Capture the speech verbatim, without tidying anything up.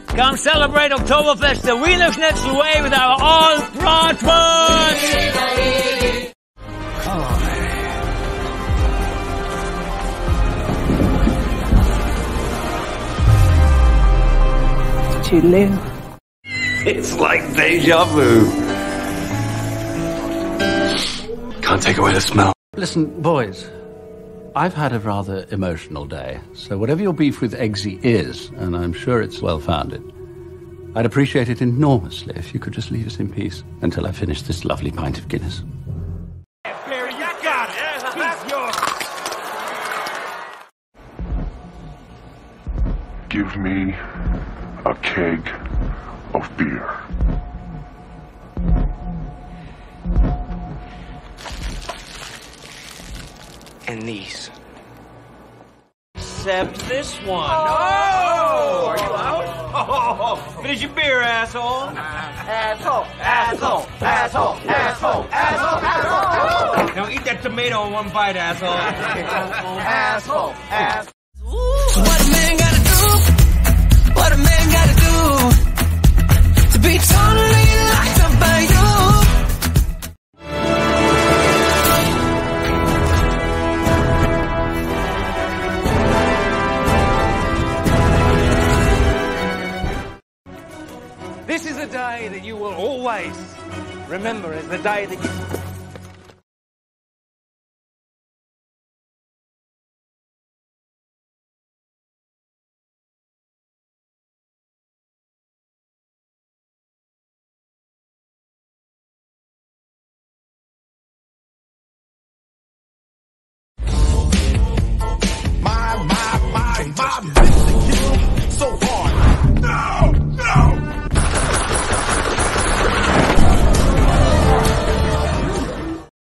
Come celebrate Oktoberfest the Wiener Schnitzel way with our all bratwurst! Too new. It's like deja vu. Can't take away the smell. Listen, boys, I've had a rather emotional day, so whatever your beef with Eggsy is, and I'm sure it's well-founded, I'd appreciate it enormously if you could just leave us in peace until I finish this lovely pint of Guinness. Barry, you got it. That's yours. Give me a keg of beer. And these. Except this one. Oh! Are you out? Oh, finish your beer, asshole. Asshole, asshole, asshole, asshole, asshole, asshole. Now eat that tomato in one bite, asshole. Asshole, asshole. So what a man gotta do? What a man gotta do to be totally locked up by you? This is a day that you will always remember as the day that you... My, my, my, my